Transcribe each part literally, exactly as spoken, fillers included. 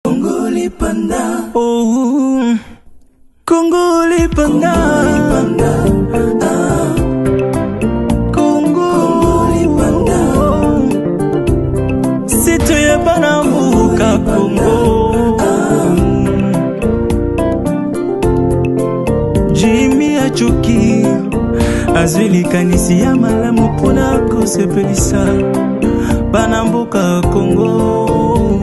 Congolais panda. Oh, Congolais panda. Ah. Congolais panda. C'est toi Banambuka Congo. Ah. Jimmy Achoki. Azuli kanisi ya malamu pona kosepelisa Banambuka Congo.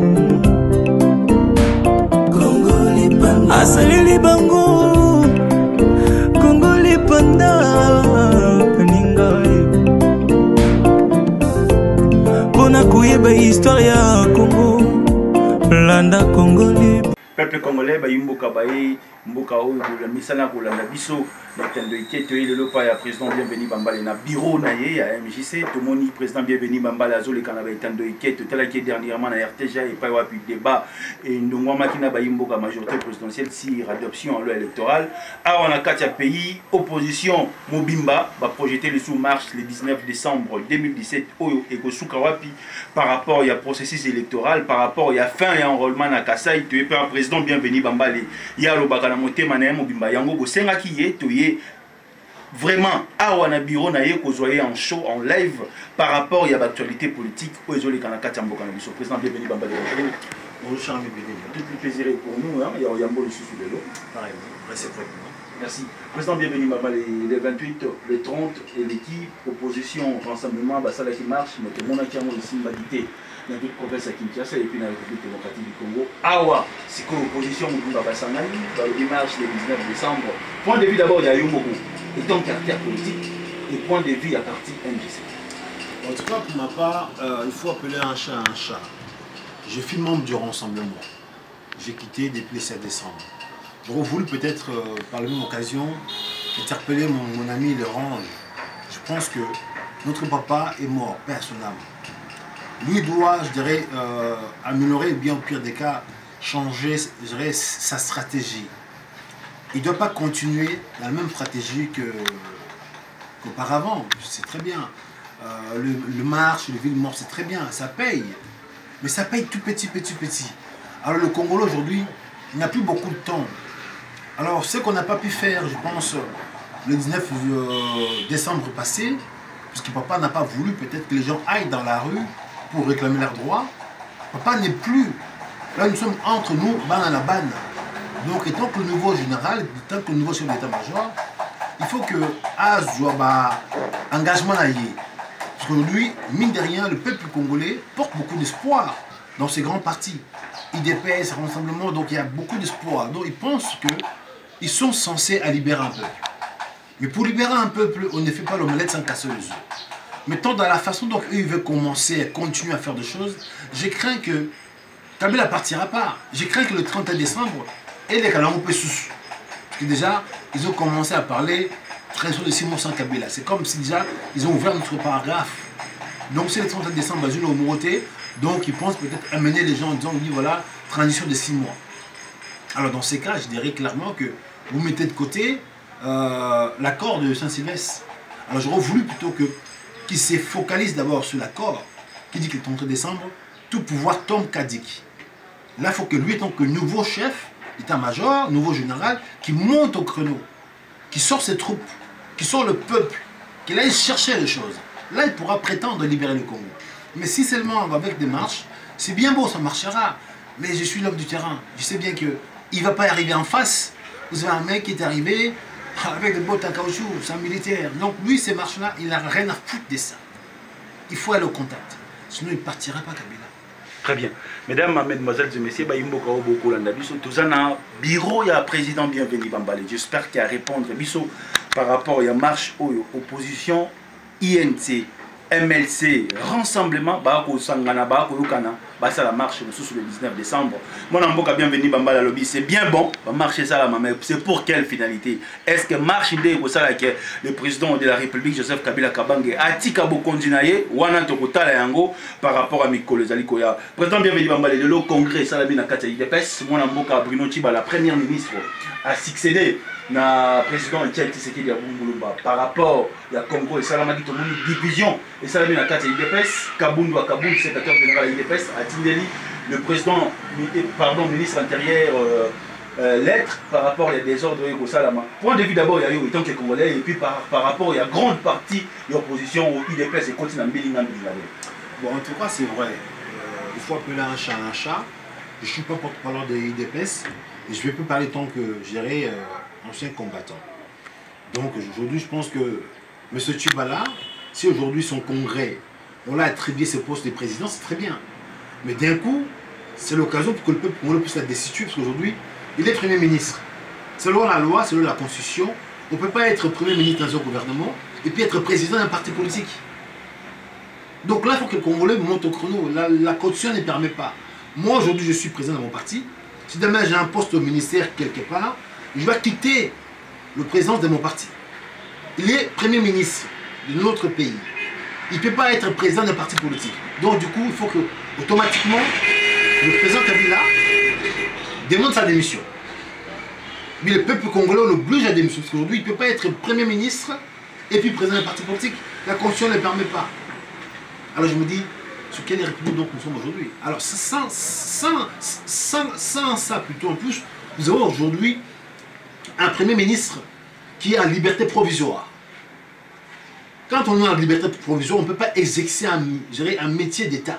Congolais panda. Asalili bango Congolais panda. Peninga pona kuyeba histoire ya Congo. Landa Congolais. Peuple congolais ba yimboka baye mboka oyo la misala ko landa biso na tendo iketo ile lopa ya président bienvenu bambale na bureau na ye ya M J C to moni président bienvenu bambale azole kana ba tendo iketo tela ki dernièrement na R T G et pas wapi débat et ndongwa makina ba yimboka majorité présidentielle si adoption en loi électorale a on a quatre pays opposition mobimba ba projeter le sous marche le dix-neuf décembre deux mille dix-sept oyo et ko suka wapi par rapport il y a processus électoral par rapport il y a fin et enrôlement na Kasai to et un président bienvenu bambale ya lo bakana motema na mobimba yango bo senga ki ye to ye vraiment awa na bureau na ye ko zoyer en show en live par rapport il y a l'actualité politique o ezoli kana kati mboka na biso président bienvenu bambale bonjour cher ami Bédélia. Tout le plaisir est pour nous hein il y a Yambo le sous le lot pareil réciproquement. merci président bienvenu bambale le vingt-huit le trente et l'équipe opposition rassemblement basala qui marche mais tout le monde a qui a mon sympathie dans toute province à Kinshasa et puis dans la République démocratique du Congo. Awa, c'est quoi l'opposition au Babasangaï, dans le dimanche le dix-neuf décembre. Point de vue d'abord, il y a Yomoko, et ton caractère politique, et point de vue à partir M J C. En tout cas, pour ma part, euh, il faut appeler un chat un chat. Je suis membre du rassemblement. J'ai quitté depuis le sept décembre. J'aurais voulu peut-être, euh, par la même occasion, interpeller mon, mon ami Laurent. Je pense que notre papa est mort, paix à son âme. Lui doit, je dirais, euh, améliorer, bien au pire des cas, changer, je dirais, sa stratégie. Il ne doit pas continuer dans la même stratégie qu'auparavant. Que c'est très bien. Euh, le, le marche, le ville mort, c'est très bien, ça paye. Mais ça paye tout petit, petit, petit. Alors le Congolais aujourd'hui, il n'a plus beaucoup de temps. Alors ce qu'on n'a pas pu faire, je pense, le dix-neuf décembre passé, puisque papa n'a pas voulu peut-être que les gens aillent dans la rue pour réclamer leurs droits. Papa n'est plus. Là, nous sommes entre nous, ban à la banne. Donc, étant que le nouveau général, étant que le nouveau chef d'état-major, il faut que Azoua, engagement à y. Parce qu'aujourd'hui, mine de rien, le peuple congolais porte beaucoup d'espoir dans ces grands partis. I D P S, Rassemblement, donc il y a beaucoup d'espoir. Donc, ils pensent qu'ils sont censés à libérer un peuple. Mais pour libérer un peuple, on ne fait pas l'omelette sans casser les œufs. Mais tant dans la façon dont eux ils veulent commencer à continuer à faire des choses, j'ai craint que Kabila ne partira pas. J'ai craint que le trente décembre, et les Kalango peut sous. Parce que déjà, ils ont commencé à parler très sûr de six mois sans Kabila. C'est comme si déjà, ils ont ouvert notre paragraphe. Donc c'est le trente décembre, ils ont numéroté. Donc ils pensent peut-être amener les gens en disant, oui voilà, transition de six mois. Alors dans ces cas, je dirais clairement que vous mettez de côté euh, l'accord de Saint-Sylvestre. Alors j'aurais voulu plutôt que qui se focalise d'abord sur l'accord, qui dit que le trente décembre, tout pouvoir tombe Kadik. Là, il faut que lui, tant que nouveau chef d'état-major, nouveau général, qui monte au créneau, qui sort ses troupes, qui sort le peuple, qu'il aille chercher les choses. Là, il pourra prétendre libérer le Congo. Mais si seulement avec des marches, c'est bien beau, ça marchera. Mais je suis l'homme du terrain. Je sais bien qu'il ne va pas y arriver en face. Vous avez un mec qui est arrivé avec des bottes en caoutchouc, c'est un militaire. Donc lui, ces marches-là, il n'a rien à foutre de ça. Il faut aller au contact. Sinon, il ne partira pas, Kabila. Très bien. Mesdames, mesdemoiselles et messieurs, Bayimboka Oboko Landabiso, tous un bureau, il y a président bienvenu Bambale. J'espère qu'il y a à répondre Biso par rapport à la marche opposition I N T. M L C, rassemblement, Bako Sangana, Bako Yukana, Bassa la marche sous le dix-neuf décembre. Mon amboka bienvenue Bambala Lobby, c'est bien bon, marcher ça la mais c'est pour quelle finalité? Est-ce que marche idée pour ça que le président de la République Joseph Kabila Kabange a Tikabo Kondinaye, Wana Tokotala Yango par rapport à Mikolo Zalikoya. Président bienvenue Bambala, le congrès Salabina Kata I D P S, mon amboka Bruno Tiba, la première ministre, a succédé. Na président Etienne Tshisekedi ya Bumulumba par rapport à Congo et Salamaki tout le monde division et Salamina Kata I D P S Kabundu à Kabundu secrétaire général I D P S à Tindeli le président, pardon, ministre intérieur, euh, euh, lettre par rapport à des ordres au Salama. Point de vue d'abord, il y a eu autant que les Congolais, et puis par, par rapport, il y a grande partie de l'opposition au I D P S et continue à Mbili Nambi. Bon, en tout cas, c'est vrai. Euh, il faut appeler un chat un chat. Je ne suis pas porte-parole de I D P S et je ne vais plus parler tant que je dirais euh, ancien combattant. Donc aujourd'hui, je pense que M. Tchibala, si aujourd'hui son congrès, on l'a attribué ce poste de président, c'est très bien. Mais d'un coup, c'est l'occasion pour que le peuple congolais puisse la destituer, parce qu'aujourd'hui, il est Premier ministre. Selon la loi, selon la Constitution, on ne peut pas être Premier ministre dans un gouvernement et puis être président d'un parti politique. Donc là, il faut que le Congolais monte au chrono. La, la Constitution ne permet pas. Moi, aujourd'hui, je suis président de mon parti. Si demain j'ai un poste au ministère quelque part, je vais quitter le président de mon parti. Il est Premier ministre de notre pays. Il ne peut pas être président d'un parti politique. Donc du coup, il faut que, automatiquement, le président Kabila demande sa démission. Mais le peuple congolais l'oblige à démissionner. Parce qu'aujourd'hui, il ne peut pas être Premier ministre et puis président d'un parti politique. La Constitution ne le permet pas. Alors je me dis, sur quelle république donc nous sommes aujourd'hui? Alors sans, sans, sans, sans ça plutôt en plus, nous avons aujourd'hui un Premier ministre qui est en liberté provisoire. Quand on est en liberté provisoire, on ne peut pas exercer un, un métier d'État.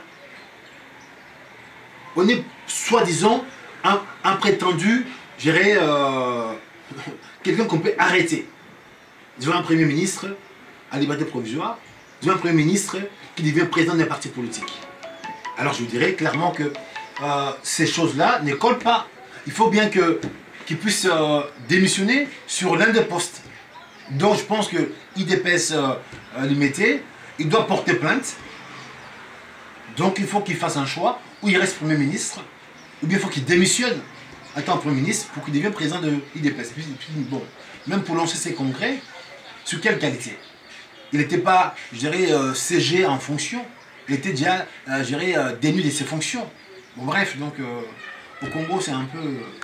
On est soi-disant un, un prétendu, je dirais, euh, quelqu'un qu'on peut arrêter. Nous avons un Premier ministre en liberté provisoire, nous avons un Premier ministre qui devient président d'un parti politique. Alors je vous dirais clairement que euh, ces choses-là ne collent pas. Il faut bien que qu'il puisse euh, démissionner sur l'un des postes. Donc je pense que I D P S euh, euh, Limité, il doit porter plainte. Donc il faut qu'il fasse un choix, ou il reste Premier ministre, ou bien il faut qu'il démissionne en tant que Premier ministre pour qu'il devienne président de I D P S. Et puis, bon, même pour lancer ses congrès, sur quelle qualité? Il n'était pas, je dirais, euh, C G en fonction, il était déjà, euh, je dirais, euh, dénu de ses fonctions. Bon bref, donc euh, au Congo c'est un peu...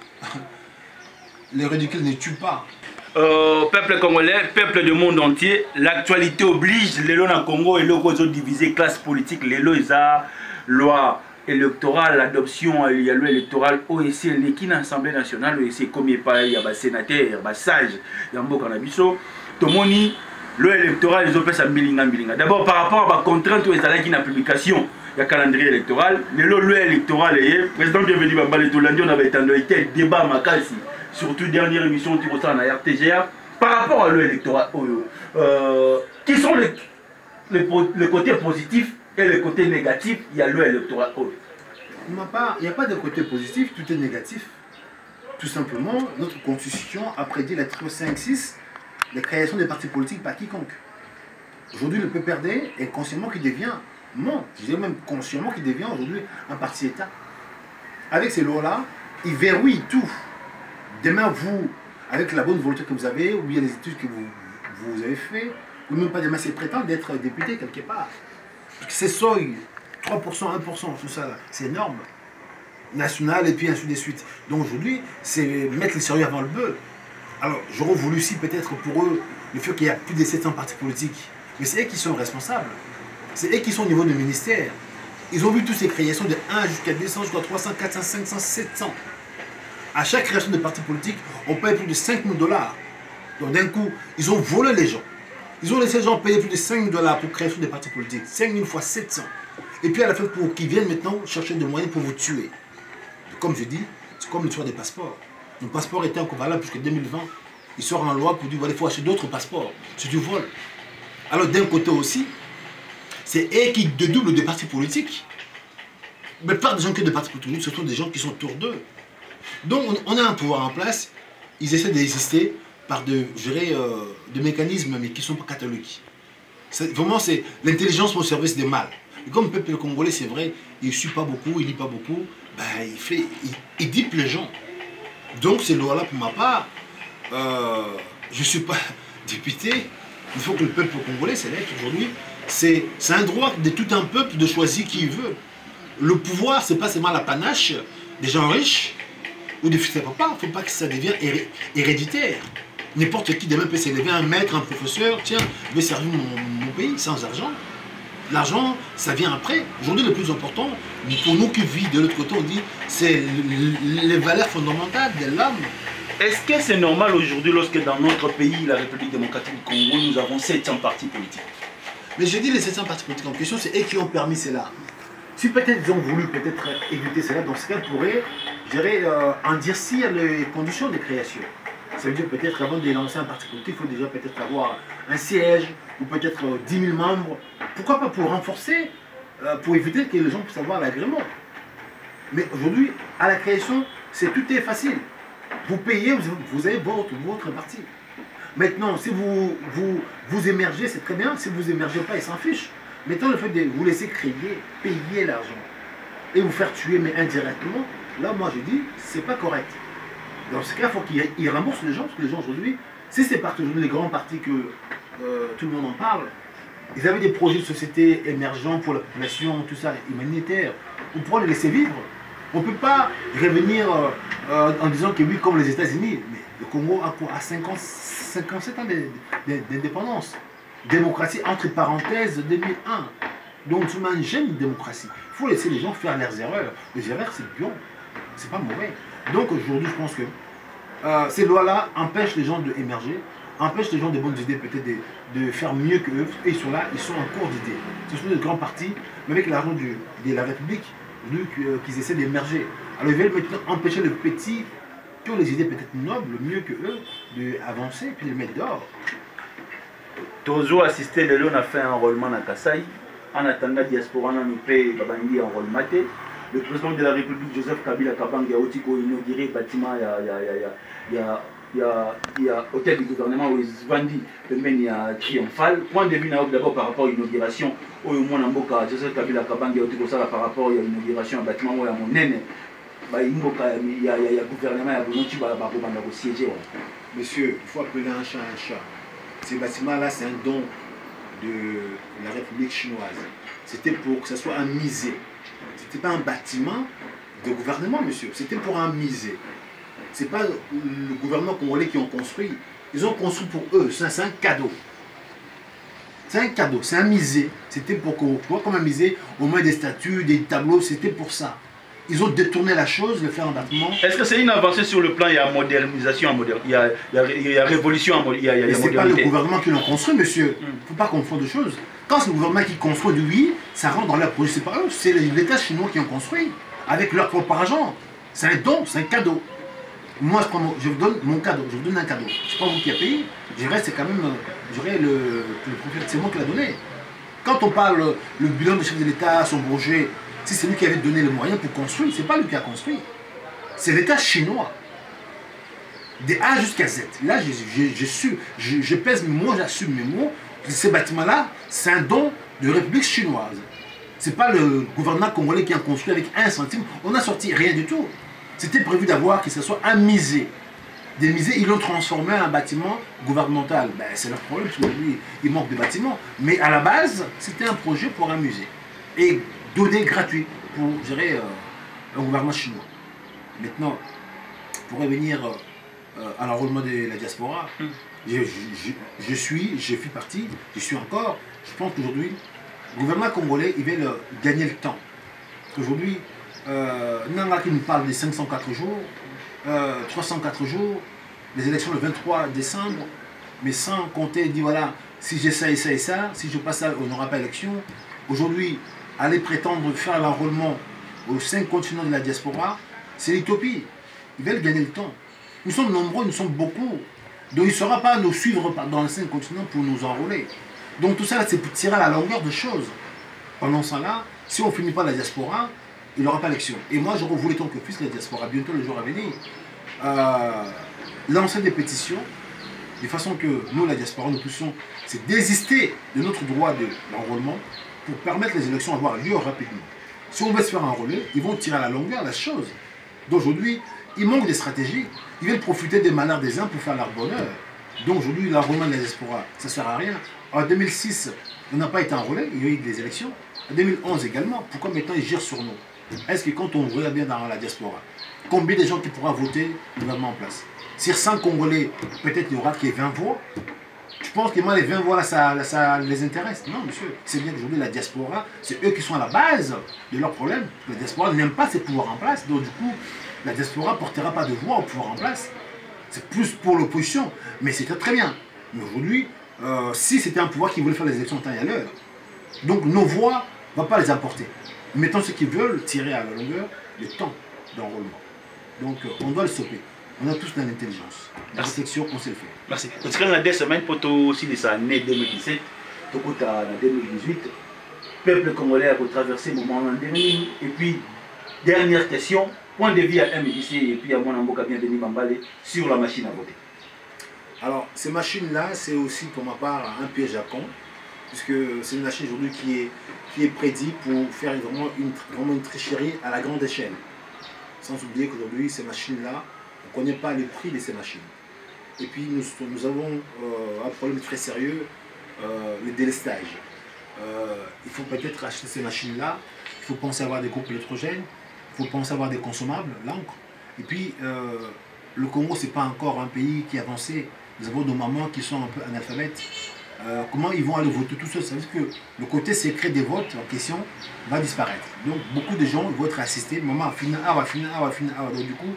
les ridicules ne tuent pas. Euh, peuple congolais, peuple du monde entier, l'actualité oblige, les lois dans Congo et les autres divisés, classe politique, les lois, la loi électorale, l'adoption, il y a loi électorale, O E C, l'équipe d'Assemblée nationale, O E C, comme il y a des sénateurs, des sages, il y a un beau cannabiso, tout le monde, loi électorale, les autres, ça bilinga, bilinga. D'abord, par rapport à la contrainte où il y a la publication, il y a un calendrier électoral, les lois électorales, le président bienvenu, on avait été un débat à Makassi. Surtout dernière émission du Rosan à R T G A, par rapport à l'électorat, euh, qui sont les, les, les côtés positifs et les côtés négatifs, il y a l'électorat. Il n'y a pas de côté positif, tout est négatif. Tout simplement, notre constitution a prédit l'article cinq six, la création des partis politiques par quiconque. Aujourd'hui, le P P R D est consciemment qui devient, non, je dirais même consciemment qui devient aujourd'hui un parti État. Avec ces lois-là, ils verrouillent tout. Demain, vous, avec la bonne volonté que vous avez, ou bien les études que vous, vous avez fait, ou même pas demain, c'est prétendre d'être député quelque part. C'est seuil, trois pour cent, un pour cent, tout ça, c'est énorme. National et puis ainsi de suite. Donc aujourd'hui, c'est mettre les sérieux avant le bœuf. Alors, j'aurais voulu aussi peut-être pour eux, le fait qu'il y a plus de sept cents partis politiques. Mais c'est eux qui sont responsables. C'est eux qui sont au niveau du ministère. Ils ont vu toutes ces créations de un jusqu'à deux cents, jusqu'à trois cents, quatre cents, cinq cents, sept cents. À chaque création de parti politique, on paye plus de cinq mille dollars. Donc d'un coup, ils ont volé les gens. Ils ont laissé les gens payer plus de cinq mille dollars pour création de partis politiques. cinq mille fois sept cents. Et puis à la fin, pour qu'ils viennent maintenant chercher des moyens pour vous tuer. Comme je dis, c'est comme l'histoire des passeports. Nos passeports étaient encore valables jusqu'en deux mille vingt. Ils sortent en loi pour dire voilà, il faut acheter d'autres passeports. C'est du vol. Alors d'un côté aussi, c'est eux qui dédoublent des partis politiques. Mais pas des gens que des partis politiques, ce sont des gens qui sont autour d'eux. Donc on a un pouvoir en place, ils essaient d'exister par de, je dirais, euh, de mécanismes mais qui ne sont pas catholiques. Vraiment c'est l'intelligence au service des mal. Et comme le peuple congolais c'est vrai, il ne suit pas beaucoup, il ne lit pas beaucoup, ben, il, fait, il, il dipe les gens. Donc ces lois-là pour ma part, euh, je ne suis pas député, il faut que le peuple congolais s'élève aujourd'hui. C'est un droit de tout un peuple de choisir qui il veut. Le pouvoir, c'est pas seulement la panache des gens riches, ou des fils de papa, il ne faut pas que ça devienne héré héréditaire. N'importe qui demain peut s'élever, un maître, un professeur, tiens, je vais servir mon, mon pays sans argent. L'argent, ça vient après. Aujourd'hui, le plus important, pour nous qui vivons de l'autre côté, on dit, c'est les valeurs fondamentales de l'homme. Est-ce que c'est normal aujourd'hui, lorsque dans notre pays, la République démocratique du Congo, nous avons sept cents partis politiques? Mais j'ai dit les sept cents partis politiques en question, c'est eux qui ont permis cela. Si peut-être ils ont voulu peut-être éviter cela, dans ce cas, ils pourraient, je dirais, euh, endurcir les conditions de création. Ça veut dire peut-être avant de lancer un parti politique, il faut déjà peut-être avoir un siège ou peut-être euh, dix mille membres. Pourquoi pas pour renforcer, euh, pour éviter que les gens puissent avoir l'agrément. Mais aujourd'hui, à la création, c'est tout est facile. Vous payez, vous, vous avez votre, votre parti. Maintenant, si vous, vous, vous émergez, c'est très bien. Si vous émergez pas, ils s'en fichent. Maintenant, le fait de vous laisser créer, payer l'argent et vous faire tuer, mais indirectement, là, moi, je dis, c'est pas correct. Dans ce cas, il faut qu'ils remboursent les gens, parce que les gens aujourd'hui, si c'est parti aujourd'hui, les grands partis que euh, tout le monde en parle, ils avaient des projets de société émergents pour la population, tout ça, humanitaire. On pourra les laisser vivre. On ne peut pas revenir euh, euh, en disant que oui, comme les États-Unis, mais le Congo a quoi, à cinquante, cinquante-sept ans d'indépendance. Démocratie, entre parenthèses, deux mille un. Donc, nous sommes une jeune démocratie. Il faut laisser les gens faire leurs erreurs. Les erreurs, c'est bien, c'est pas mauvais. Donc, aujourd'hui, je pense que euh, ces lois-là empêchent les gens d'émerger, empêchent les gens de bonnes idées, peut-être de, de faire mieux qu'eux. Et ils sont là, ils sont en cours d'idées. Ce sont des grands partis, mais avec l'argent de la République, qu'ils essaient d'émerger. Alors ils veulent maintenant empêcher les petits qui ont les idées peut-être nobles, mieux que eux, d'avancer et puis de les mettre dehors. Toujours assisté, le on a fait un enrôlement à Kassai. En attendant, diaspora nous paye Babandi enrôlement. Le président de la République, Joseph Kabila Kabanga, a inauguré le bâtiment, il y a, il y a, il y a, il y a, il y a, il y a hôtel du gouvernement où ils vendent, il y a triomphal. Point de vue d'abord par rapport à l'inauguration, où Joseph Kabila Kabanga a par rapport à l'inauguration du bâtiment où il y a mon nène. Il y a le gouvernement qui va siéger. Monsieur, il faut appeler un chat un chat. Ces bâtiments-là, c'est un don de la République chinoise. C'était pour que ce soit un musée. Ce n'était pas un bâtiment de gouvernement, monsieur. C'était pour un musée. Ce n'est pas le gouvernement congolais qui ont construit. Ils ont construit pour eux. C'est un cadeau. C'est un cadeau. C'est un musée. C'était pour qu'on voit comme un musée, au moins des statues, des tableaux. C'était pour ça. Ils ont détourné la chose, le faire en bâtiment. Est-ce que c'est une avancée sur le plan, il y a modernisation, il y a, il y a, il y a révolution, il y a, il y a mais ce n'est pas le gouvernement qui l'a construit, monsieur. Il mm. ne faut pas confondre de choses. Quand c'est le gouvernement qui construit, oui, ça rentre dans leur projet. C'est pas eux, c'est l'État chinois qui ont construit, avec leur propre argent. C'est un don, c'est un cadeau. Moi, je, prends, je vous donne mon cadeau, je vous donne un cadeau. Ce n'est pas vous qui avez payé. Je dirais, c'est quand même, je dirais, le, le prophète, c'est moi qui l'a donné. Quand on parle, le bilan du chef de l'État, son projet, si c'est lui qui avait donné les moyens pour construire, ce n'est pas lui qui a construit. C'est l'État chinois. De A jusqu'à Z. Là, je, je, je, suis, je, je pèse mes mots, j'assume mes mots. Ces bâtiments-là, c'est un don de la République chinoise. Ce n'est pas le gouvernement congolais qui a construit avec un centime. On n'a sorti rien du tout. C'était prévu d'avoir que ce soit un musée. Des musées, ils l'ont transformé en un bâtiment gouvernemental. Ben, c'est leur problème, parce qu'aujourd'hui, il manque de bâtiments. Mais à la base, c'était un projet pour un musée. Et donné gratuit pour gérer euh, un gouvernement chinois. Maintenant, pour revenir euh, à l'enrôlement de la diaspora, mm. je, je, je suis, je fais partie, je suis encore, je pense qu'aujourd'hui, le gouvernement congolais, il veut gagner le temps. Aujourd'hui, euh, Nanga qui nous parle des cinq cent quatre jours, euh, trois cent quatre jours, les élections le vingt-trois décembre, mais sans compter, il dit voilà, si j'ai ça et ça et ça, si je passe ça, on n'aura pas élection. Aujourd'hui, aller prétendre faire l'enrôlement aux cinq continents de la diaspora, c'est l'utopie. Ils veulent gagner le temps. Nous sommes nombreux, nous sommes beaucoup. Donc il ne sera pas à nous suivre dans les cinq continents pour nous enrôler. Donc tout ça, c'est pour tirer à la longueur de choses. Pendant ça là, si on ne finit pas la diaspora, il n'y aura pas d'élection. Et moi, je voulais tant que puisse la diaspora, bientôt le jour à venir, euh, lancer des pétitions, de façon que nous, la diaspora, nous puissions c'est désister de notre droit de l'enrôlement, pour permettre les élections à avoir lieu rapidement. Si on veut se faire enrôler, ils vont tirer à la longueur la chose. D'aujourd'hui, il manque des stratégies. Ils veulent profiter des malheurs des uns pour faire leur bonheur. Donc aujourd'hui, l'enrôlement de la diaspora, ça ne sert à rien. En deux mille six, on n'a pas été enrôlé, il y a eu des élections. En deux mille onze également, pourquoi maintenant ils gèrent sur nous? Est-ce que quand on regarde bien dans la diaspora, combien de gens qui pourront voter le gouvernement en place? Sur cent Congolais, peut-être il y aura qui vingt voix. Tu pense que moi, les vingt, voilà, ça, ça les intéresse. Non, monsieur, c'est bien qu'aujourd'hui, la diaspora, c'est eux qui sont à la base de leurs problèmes. La diaspora n'aime pas ces pouvoirs en place. Donc, du coup, la diaspora ne portera pas de voix au pouvoir en place. C'est plus pour l'opposition. Mais c'était très bien. Mais aujourd'hui, euh, si c'était un pouvoir qui voulait faire les élections en temps et à l'heure, donc nos voix ne vont pas les apporter. Mettons ceux qui veulent tirer à la longueur le temps d'enrôlement. Donc, euh, on doit le stopper. On a tous dans l'intelligence. La réflexion, on sait le faire. Merci. Parce que dans deux semaines, pour aussi les années deux mille dix-sept, tout en deux mille dix-huit, le peuple congolais a traversé le moment en dernier. Et puis, dernière question, point de vue à M J C et puis à mon amboka bienvenue Bambale sur la machine à voter. Alors, ces machines-là, c'est aussi pour ma part un piège à con, puisque c'est une machine aujourd'hui qui est, qui est prédite pour faire vraiment une, vraiment une tricherie à la grande échelle. Sans oublier qu'aujourd'hui, ces machines-là, on ne connaît pas le prix de ces machines. Et puis nous, nous avons euh, un problème très sérieux, euh, le délestage. Euh, il faut peut-être acheter ces machines-là, il faut penser à avoir des groupes électrogènes, il faut penser à avoir des consommables, l'encre. Et puis euh, le Congo, ce n'est pas encore un pays qui est avancé. Nous avons nos mamans qui sont un peu analphabètes. Euh, comment ils vont aller voter tout seul? Ça veut dire que le côté secret des votes en question va disparaître. Donc beaucoup de gens vont être assistés. Maman a fini, ah, va finir, ah, va finir, ah, donc du coup,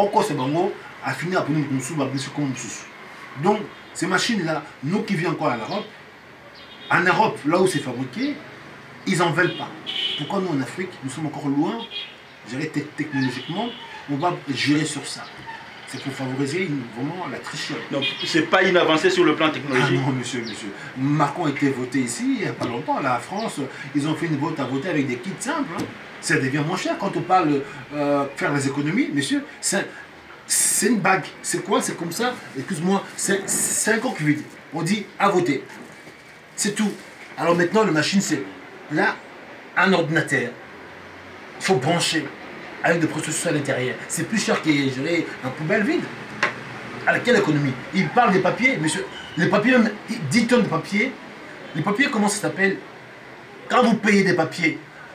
a fini à nous comme donc ces machines-là, nous qui vivons encore en Europe, en Europe, là où c'est fabriqué, ils n'en veulent pas. Pourquoi nous en Afrique, nous sommes encore loin, je dirais technologiquement, on va gérer sur ça. C'est pour favoriser une, vraiment la tricherie. Donc, c'est pas une avancée sur le plan technologique. Ah non, monsieur, monsieur. Macron a été voté ici il n'y a pas longtemps. La France, ils ont fait une vote à voter avec des kits simples. Hein. Ça devient moins cher quand on parle de euh, faire les économies. Monsieur, c'est une bague. C'est quoi? C'est comme ça. Excuse-moi, c'est un coq vide. On dit à voter. C'est tout. Alors maintenant, la machine, c'est là, un ordinateur. Il faut brancher. Avec des processus à l'intérieur. C'est plus cher que gérer un poubelle vide. À laquelle économie? Il parle des papiers, monsieur. Les papiers, même dix tonnes de papier. Les papiers, comment ça s'appelle? Quand vous payez des papiers,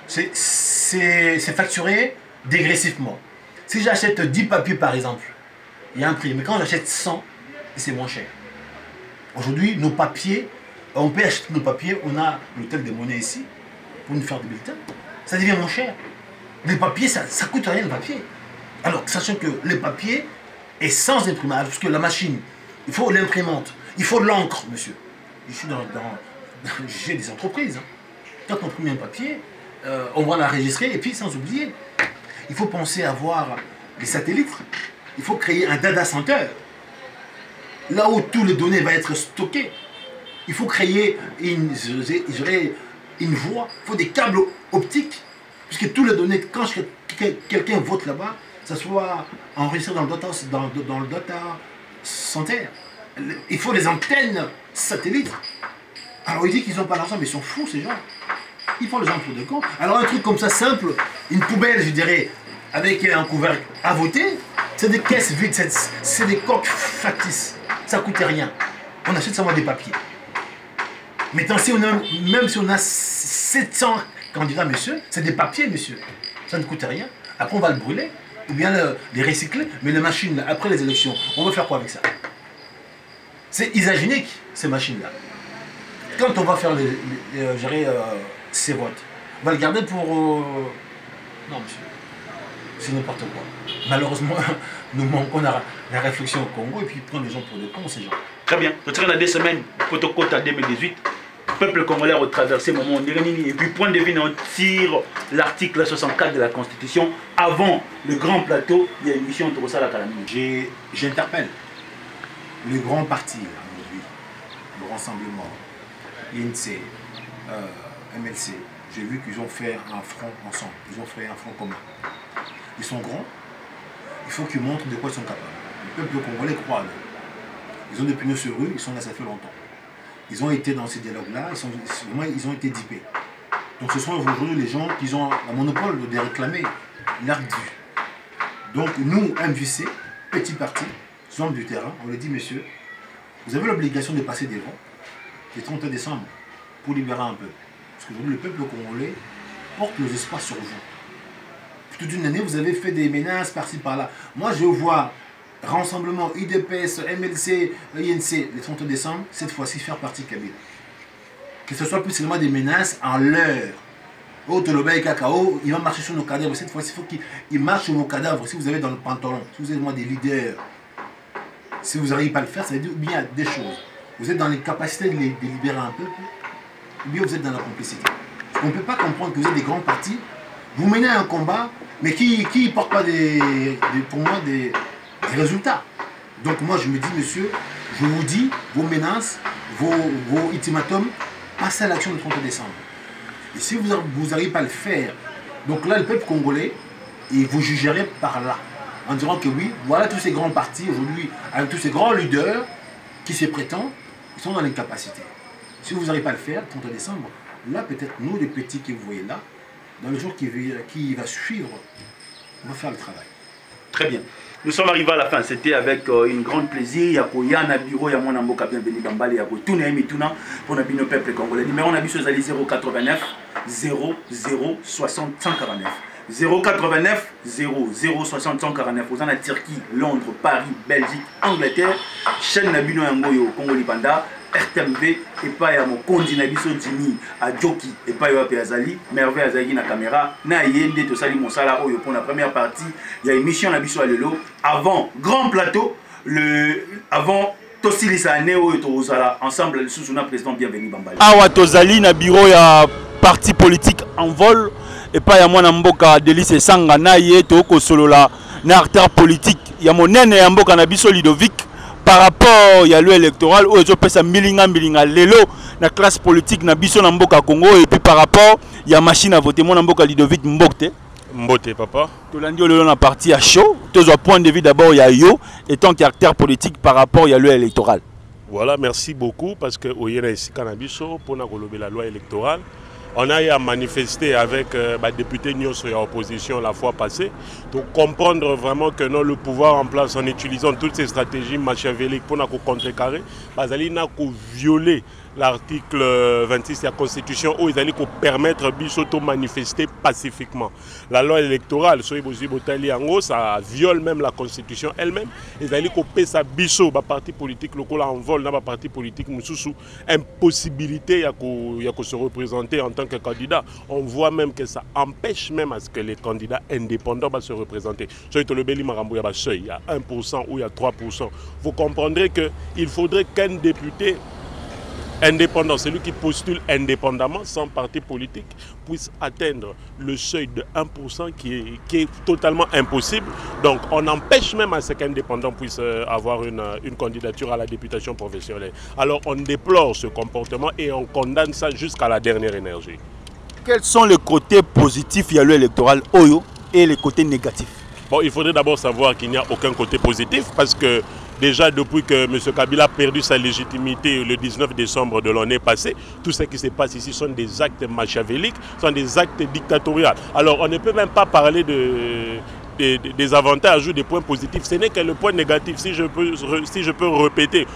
c'est facturé dégressivement. Si j'achète dix papiers par exemple, il y a un prix. Mais quand j'achète cent, c'est moins cher. Aujourd'hui, nos papiers, on peut acheter nos papiers. On a l'hôtel des monnaies ici pour nous faire des bulletins. Ça devient moins cher. Les papiers, ça ne coûte rien le papier. Alors, sachant que le papier est sans imprimante, parce que la machine, il faut l'imprimante, il faut l'encre, monsieur. Je suis dans, dans, j'ai des entreprises. Hein. Quand on imprime un papier, euh, on va l'enregistrer, et puis sans oublier, il faut penser à avoir des satellites. Il faut créer un data center, là où toutes les données vont être stockées. Il faut créer une, je dirais, une voie, il faut des câbles optiques. Puisque toutes les données, quand quelqu'un vote là-bas, ça soit enregistré dans le data, dans, dans le data center. Il faut des antennes satellites. Alors il dit qu'ils n'ont pas l'argent, mais ils sont fous ces gens. Ils font les gens pour de con. Alors un truc comme ça simple, une poubelle, je dirais, avec un couvercle à voter, c'est des caisses vides, c'est des coques factices. Ça ne coûte rien. On achète seulement des papiers. Maintenant, si on a, même si on a sept cents candidats, monsieur, c'est des papiers, monsieur. Ça ne coûte rien. Après, on va le brûler, ou bien le, les recycler. Mais les machines, là, après les élections, on va faire quoi avec ça? C'est hygiénique, ces machines-là. Quand on va faire les, les, les, gérer euh, ces votes, on va le garder pour... Euh... Non, monsieur. C'est n'importe quoi. Malheureusement, nous manquons la, la réflexion au Congo et puis prendre les gens pour des cons, ces gens. Très bien. Je serai dans deux semaines, photocôte à deux mille dix-huit. Peuple congolais a retraversé le moment et puis point de vue on tire l'article soixante-quatre de la Constitution avant le grand plateau, il y a une mission entre ça et la calamité. J'interpelle le grand parti aujourd'hui, le rassemblement, I N C, euh, M L C. J'ai vu qu'ils ont fait un front ensemble, ils ont fait un front commun. Ils sont grands, il faut qu'ils montrent de quoi ils sont capables. Le peuple congolais croit. Ils ont des pneus sur eux, ils sont là, ça fait longtemps. Ils ont été dans ces dialogues-là, ils, sont, ils ont été dipés. Donc ce sont aujourd'hui les gens qui ont un monopole de réclamer leur dû. Donc nous, M J C, petit parti, hommes du terrain, on leur dit, monsieur, vous avez l'obligation de passer devant le trente décembre pour libérer un peu. Parce qu'aujourd'hui, le peuple congolais porte les espaces sur vous. Toute une année, vous avez fait des menaces par-ci, par-là. Moi, je vois Rassemblement, U D P S, M L C, I N C, le trente décembre, cette fois-ci faire partie Kabila. Que ce soit plus seulement des menaces en l'heure. Oh, Toloba et Cacao, il va marcher sur nos cadavres. Cette fois-ci, il faut qu'il marche sur vos cadavres. Si vous avez dans le pantalon, si vous êtes moi des leaders, si vous n'arrivez pas à le faire, ça veut dire bien des choses. Vous êtes dans les capacités de, les, de libérer un peuple, ou bien vous êtes dans la complicité. On ne peut pas comprendre que vous êtes des grands partis, vous menez un combat, mais qui ne porte pas des, des, pour moi des, des résultats. Donc moi je me dis, monsieur, je vous dis, vos menaces, vos, vos ultimatums, passez à l'action le trente décembre. Et si vous n'arrivez pas à le faire, donc là le peuple congolais, et vous jugerez par là, en disant que oui, voilà tous ces grands partis aujourd'hui, avec tous ces grands leaders qui se prétendent, ils sont dans l'incapacité. Si vous n'arrivez pas à le faire, le trente décembre, là peut-être nous les petits que vous voyez là, dans le jour qui, qui va suivre, on va faire le travail. Très bien. Nous sommes arrivés à la fin. C'était avec euh, une grande plaisir. Il y a un bureau, il y a mon amboka bienvenue Bambale, il y a tout le monde pour nos peuples congolais. Numéro on a vu sur zéro quatre-vingt-neuf zéro zéro soixante cent quarante-neuf. zéro quatre-vingt-neuf zéro zéro soixante cent quarante-neuf. Vous en avez Turquie, Londres, Paris, Belgique, Angleterre. Chaîne Nabino Yangoyo, Congo Lipanda. R T M V et pas ya mokondi na biso Jimmy a Joki et pas ya Azali merveille azali na caméra na yende to sali mosala oyo pour la première partie il y a émission na biso alelo avant grand plateau le avant tosilisa ane oyo to osala ensemble le sous-sous président bienvenue Bambali awa tozali na bureau ya parti politique en vol et pas ya mwana mboka Delice Sanga na ye to ko solola na acteur politique ya monene ya mboka na biso Ludovic. Par rapport à l'élection électorale, où je pense à milinga milinga lelo la classe politique na biso na mboka Congo et puis par rapport il y a machine à voter mon mboka Ludovic Mbokte. Mbote papa. Tout lundi on a parti à chaud. Tous au point de vue d'abord il y a yo étant caractère politique par rapport à l'élection électorale. Voilà, merci beaucoup parce que au yena ici canabiso pour na kolobe la loi électorale. On a eu à manifester avec euh, bah, député Nyos et opposition la fois passée pour comprendre vraiment que non, le pouvoir en place en utilisant toutes ces stratégies machiavéliques pour nous contrecarrer, bah, ils n'ont qu'à violer l'article vingt-six de la Constitution où ils allaient permettre de manifester pacifiquement. La loi électorale, ça viole même la Constitution elle-même. Ils allaient couper sa biso, le parti politique local en vol, dans le parti politique, sous impossibilité de se représenter en tant que candidat. On voit même que ça empêche même à ce que les candidats indépendants se représenter. Il y a un pour cent ou il y a trois pour cent. Vous comprendrez qu'il faudrait qu'un député indépendant, celui qui postule indépendamment, sans parti politique, puisse atteindre le seuil de un pour cent qui est, qui est totalement impossible. Donc on empêche même à ce qu'un indépendant puisse avoir une, une candidature à la députation professionnelle. Alors on déplore ce comportement et on condamne ça jusqu'à la dernière énergie. Quels sont les côtés positifs il y a l'électoral Oyo et les côtés négatifs? Bon, il faudrait d'abord savoir qu'il n'y a aucun côté positif parce que déjà depuis que M. Kabila a perdu sa légitimité le dix-neuf décembre de l'année passée, tout ce qui se passe ici sont des actes machiavéliques, sont des actes dictatoriaux. Alors on ne peut même pas parler de, de, de, des avantages ou des points positifs. Ce n'est que le point négatif, si je peux, si je peux répéter.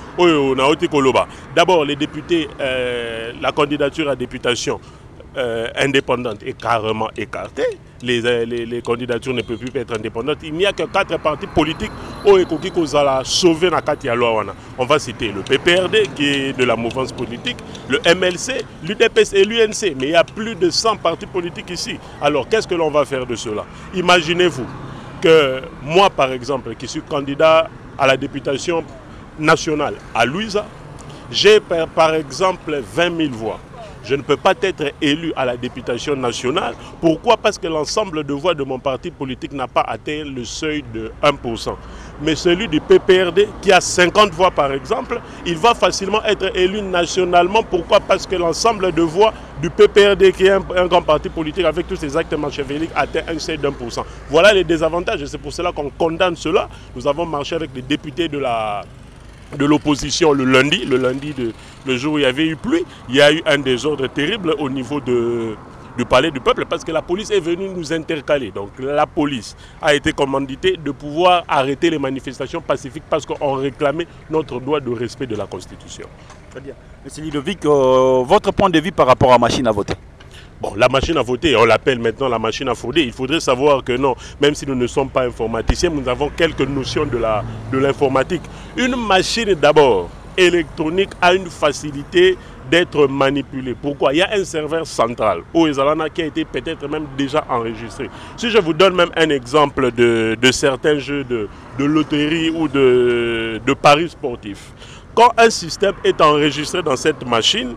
D'abord, les députés, euh, la candidature à députation euh, indépendante est carrément écartée. Les, les, les candidatures ne peuvent plus être indépendantes. Il n'y a que quatre partis politiques qui ont sauvé la carte. On va citer le P P R D qui est de la mouvance politique, le M L C, l'U D P S et l'U N C. Mais il y a plus de cent partis politiques ici. Alors qu'est-ce que l'on va faire de cela? Imaginez-vous que moi par exemple qui suis candidat à la députation nationale à Louisa, j'ai par, par exemple vingt mille voix. Je ne peux pas être élu à la députation nationale. Pourquoi? Parce que l'ensemble de voix de mon parti politique n'a pas atteint le seuil de un pour cent. Mais celui du P P R D, qui a cinquante voix par exemple, il va facilement être élu nationalement. Pourquoi? Parce que l'ensemble de voix du P P R D, qui est un, un grand parti politique avec tous ses actes machiavéliques, atteint un seuil d'un pour cent. Voilà les désavantages et c'est pour cela qu'on condamne cela. Nous avons marché avec les députés de la... de l'opposition le lundi, le lundi de, le jour où il y avait eu pluie, il y a eu un désordre terrible au niveau de, du palais du peuple parce que la police est venue nous intercaler. Donc la police a été commanditée de pouvoir arrêter les manifestations pacifiques parce qu'on réclamait notre droit de respect de la Constitution. Très bien. Monsieur Ludovic, euh, votre point de vue par rapport à la machine à voter? Bon, la machine à voter, on l'appelle maintenant la machine à frauder. Il faudrait savoir que non, même si nous ne sommes pas informaticiens, nous avons quelques notions de la, de l'informatique. Une machine d'abord électronique a une facilité d'être manipulée. Pourquoi? Il y a un serveur central au Ezalana qui a été peut-être même déjà enregistré. Si je vous donne même un exemple de, de certains jeux de, de loterie ou de, de paris sportifs, quand un système est enregistré dans cette machine,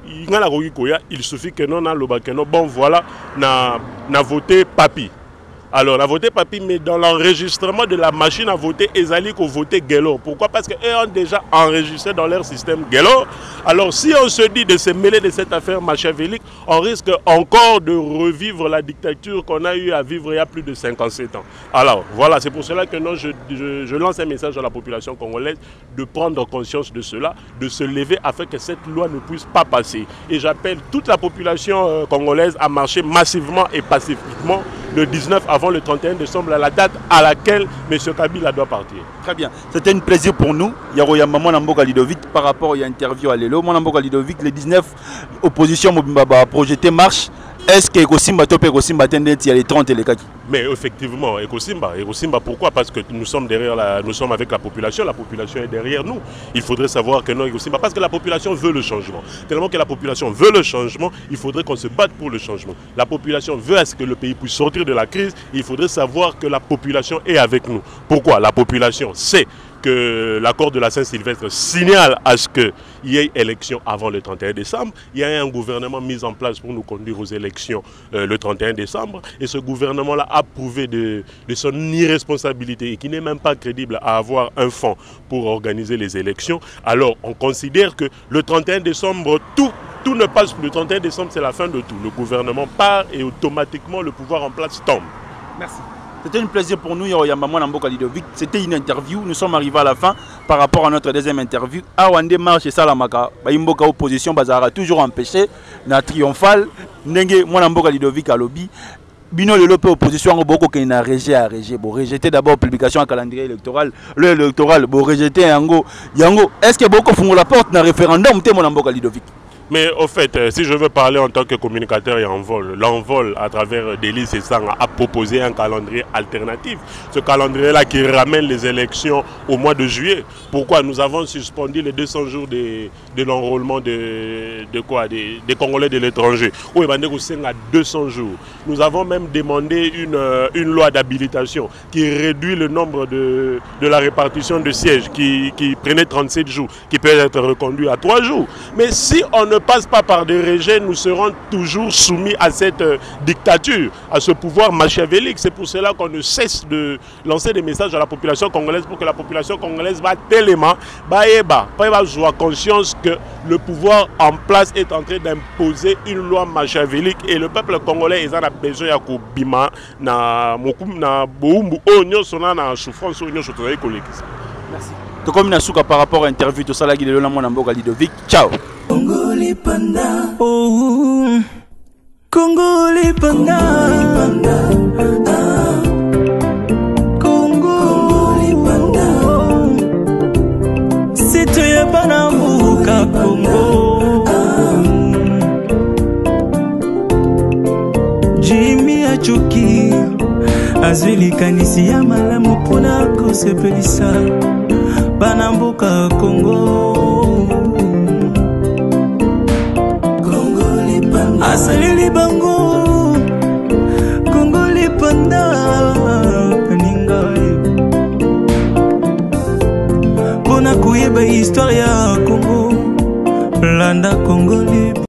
il suffit que non, bon voilà, na, na voté papi. Alors, la voté papi, mais dans l'enregistrement de la machine à voter, ils allaient voter Gelor. Pourquoi? Parce qu'ils ont déjà enregistré dans leur système Gelor. Alors, si on se dit de se mêler de cette affaire machiavélique, on risque encore de revivre la dictature qu'on a eu à vivre il y a plus de cinquante-sept ans. Alors, voilà, c'est pour cela que non, je, je, je lance un message à la population congolaise de prendre conscience de cela, de se lever afin que cette loi ne puisse pas passer. Et j'appelle toute la population euh, congolaise à marcher massivement et pacifiquement le dix-neuf avant le trente et un décembre, à la date à laquelle M. Kabila doit partir. Très bien. C'était un plaisir pour nous. Yaroya Maman Namboka Lidovic par rapport à l'interview à Lelo. Mon Namboka Lidovic, le dix-neuf, opposition Mobimba projeté marche. Est-ce que Ekosimba Top Ekosimba Tendet, il y a les trente et les Kaki? Mais effectivement, Ekosimba, Ekosimba, pourquoi? Parce que nous sommes derrière la, nous sommes avec la population, la population est derrière nous. Il faudrait savoir que non, Ekosimba, parce que la population veut le changement. Tellement que la population veut le changement, il faudrait qu'on se batte pour le changement. La population veut à ce que le pays puisse sortir de la crise, il faudrait savoir que la population est avec nous. Pourquoi? La population sait que l'accord de la Saint-Sylvestre signale à ce qu'il y ait élection avant le trente et un décembre. Il y a un gouvernement mis en place pour nous conduire aux élections euh, le trente et un décembre. Et ce gouvernement-là a prouvé de, de son irresponsabilité et qui n'est même pas crédible à avoir un fonds pour organiser les élections. Alors on considère que le trente et un décembre, tout, tout ne passe plus. Le trente et un décembre, c'est la fin de tout. Le gouvernement part et automatiquement le pouvoir en place tombe. Merci. C'était un plaisir pour nous, Yamamon Namboka Lidovic. C'était une interview. Nous sommes arrivés à la fin par rapport à notre deuxième interview. Awande marche et Salamaka. Bayimboka opposition, Bazara toujours empêché. Na triomphal. Nenge, moi Namboka Lidovic à lobby. Bino le lope opposition en beaucoup qui n'a rejeté à rejeter. Bon, rejeter d'abord publication en calendrier électoral. Le électoral, bon, rejeter Yango. Yango, est-ce que beaucoup font la porte dans le référendum, mon Namboka Lidovic? Mais au fait, si je veux parler en tant que communicateur et envol, l'envol à travers Delis et Sanga a proposé un calendrier alternatif. Ce calendrier-là qui ramène les élections au mois de juillet. Pourquoi? Nous avons suspendu les deux cents jours de, de l'enrôlement de, de quoi des, des Congolais de l'étranger. Oui, à deux cents jours. Nous avons même demandé une, une loi d'habilitation qui réduit le nombre de, de la répartition de sièges qui, qui prenait trente-sept jours, qui peut être reconduit à trois jours. Mais si on ne passe pas par des rejets, nous serons toujours soumis à cette euh, dictature, à ce pouvoir machiavélique. C'est pour cela qu'on ne cesse de lancer des messages à la population congolaise pour que la population congolaise va tellement, bah, avoir conscience que le pouvoir en place est en train d'imposer une loi machiavélique et le peuple congolais a besoin de bima na na boumbu onyo sona na souffrance onyo sotoye kolekisa. Merci. To comme na suka par rapport à interview to sala gidelo na mwana mboka Lidovic. Ciao. Congolais panda, oh, Congolais panda, ah, Congolais panda, c'est toi Banambuka Congo, ah, Jimmy Achoki, Azuli Kanisi ya malamu pona ko sepelisa, Banambuka Congo. Asalili bango Congolais panda paninga Bona kuyeba histoire ya Congo Landa Congolais